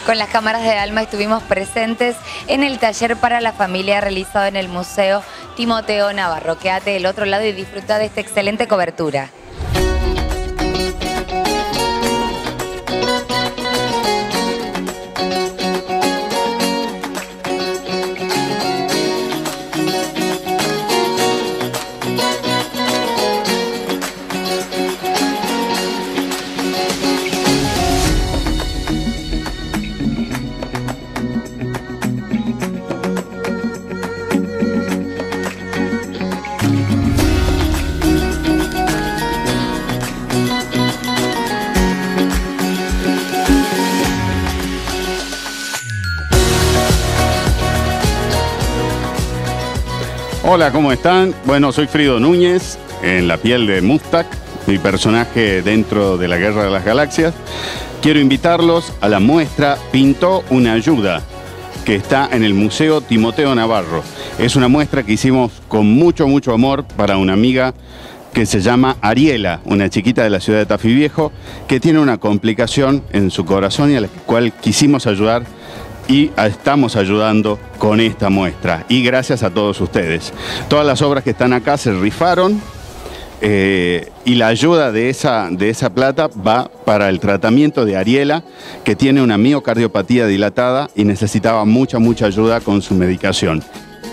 con las cámaras de Alma estuvimos presentes en el taller para la familia realizado en el Museo Timoteo Navarro. Quédate del otro lado y disfruta de esta excelente cobertura. Hola, ¿cómo están? Bueno, soy Frido Núñez, en la piel de Mustang, mi personaje dentro de la Guerra de las Galaxias. Quiero invitarlos a la muestra Pintó una ayuda, que está en el Museo Timoteo Navarro. Es una muestra que hicimos con mucho amor para una amiga que se llama Ariela, una chiquita de la ciudad de Tafí Viejo, que tiene una complicación en su corazón y a la cual quisimos ayudar y estamos ayudando con esta muestra. Y gracias a todos ustedes. Todas las obras que están acá se rifaron y la ayuda de esa plata va para el tratamiento de Ariela, que tiene una miocardiopatía dilatada y necesitaba mucha ayuda con su medicación.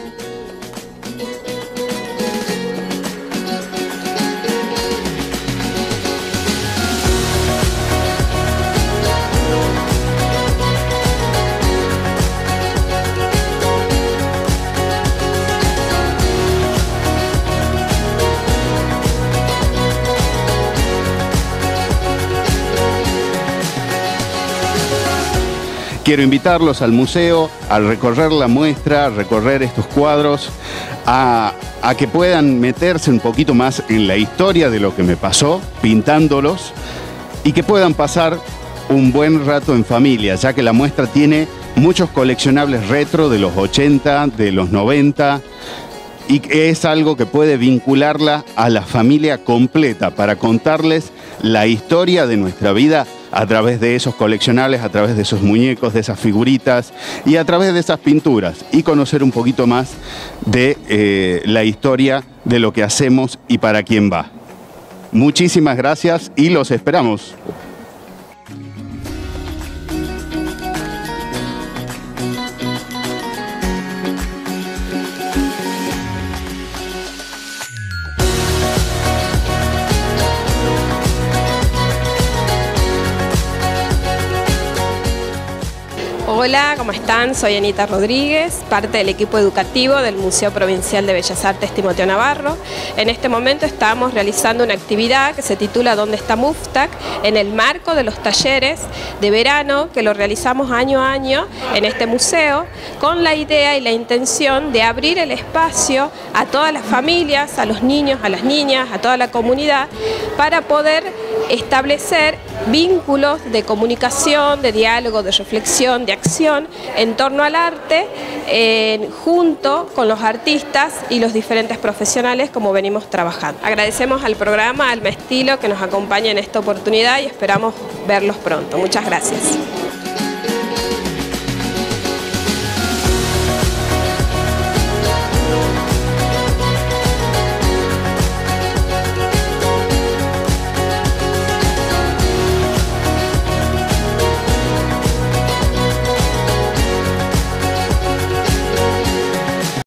Quiero invitarlos al museo, a recorrer la muestra, a recorrer estos cuadros, a que puedan meterse un poquito más en la historia de lo que me pasó, pintándolos, y que puedan pasar un buen rato en familia, ya que la muestra tiene muchos coleccionables retro de los 80, de los 90, y es algo que puede vincularla a la familia completa para contarles la historia de nuestra vida a través de esos coleccionables, a través de esos muñecos, de esas figuritas y a través de esas pinturas, y conocer un poquito más de la historia de lo que hacemos y para quién va. Muchísimas gracias y los esperamos. Hola, ¿cómo están? Soy Anita Rodríguez, parte del equipo educativo del Museo Provincial de Bellas Artes Timoteo Navarro. En este momento estamos realizando una actividad que se titula ¿Dónde está Mustang?, en el marco de los talleres de verano que lo realizamos año a año en este museo, con la idea y la intención de abrir el espacio a todas las familias, a los niños, a las niñas, a toda la comunidad, para poder establecer vínculos de comunicación, de diálogo, de reflexión, de acción en torno al arte, junto con los artistas y los diferentes profesionales como venimos trabajando. Agradecemos al programa Alma Estilo que nos acompaña en esta oportunidad y esperamos verlos pronto. Muchas gracias.